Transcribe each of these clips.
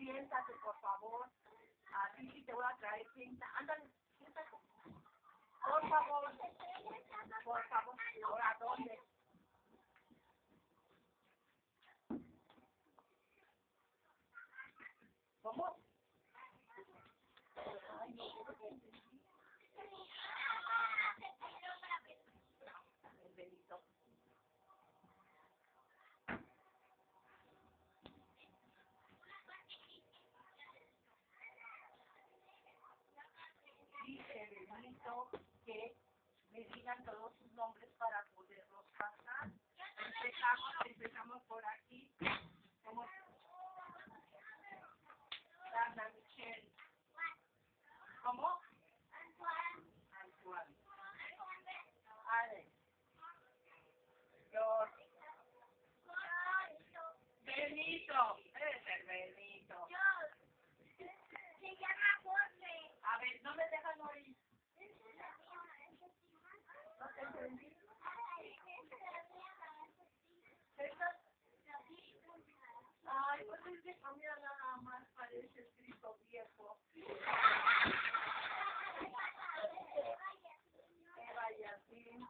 siéntate, por favor. Así sí te voy a traer cinta. Ándale, siéntate. Por favor. Por favor. ¿Ahora dónde? ¿Cómo? Ay, no. El Benito. Dice Benito que me digan todos sus nombres para poderlos pasar. Empezamos por aquí. ¿Cómo? Ana Michelle. ¿Cómo? Antoine. Alex. George. Benito. Eres el Benito. Se llama Jorge. A ver, no me dejan oír. No te entendí. ¿Estas? Ay, pues es que mira nada más parece escrito viejo. Eva Yacín.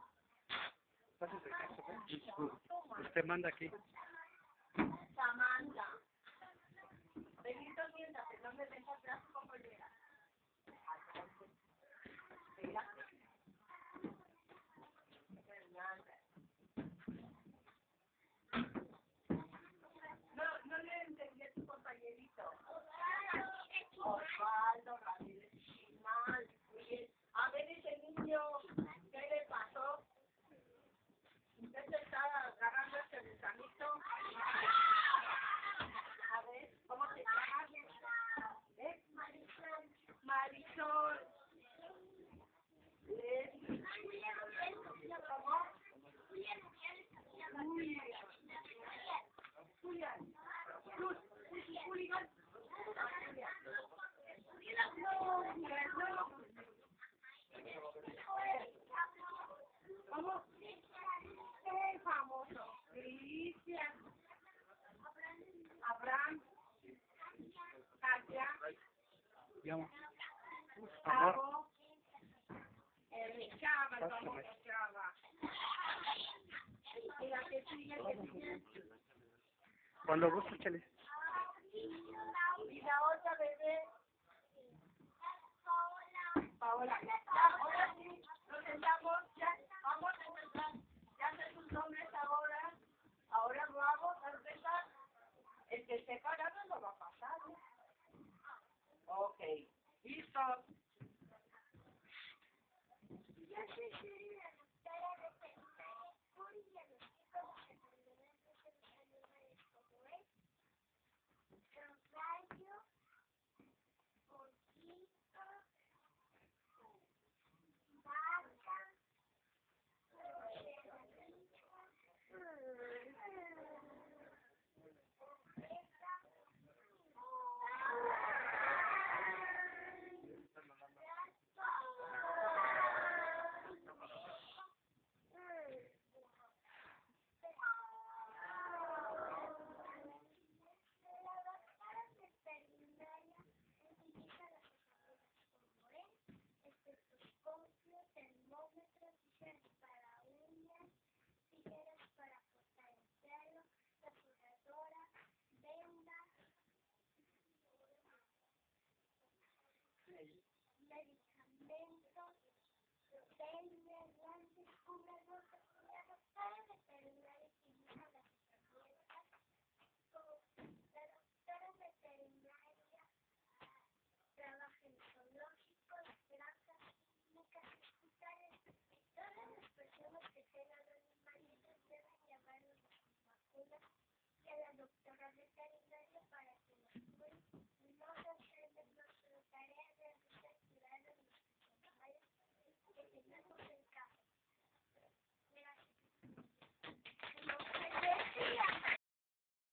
Usted manda aquí. Samantha. Benito, siéntate, no me dejas atrás, compañera. Mira. Fernanda. No le entendí a tu compañerito. Osvaldo Ramírez Chimal. A ver, ese niño, ¿qué le pasó? ¿Usted se está agarrando este gusanito? A ver, ¿cómo se llama? ¿Eh? Marisol. Marisol. ¿Cómo? Julián. Julián. ¿Cómo? El famoso. Cristian. Abraham. Katia. Llama. Gustavo. Chava, el famoso Chava. Y la que sigue, que sigue. Cuando guste, échale. Y la otra bebé. Paola. Ya, ahora sí, nos sentamos, ya, vamos a empezar. Ya sé sus nombres ahora. Ahora vamos a empezar. El que esté parado no va a pasar, ¿eh? Ok. Listo.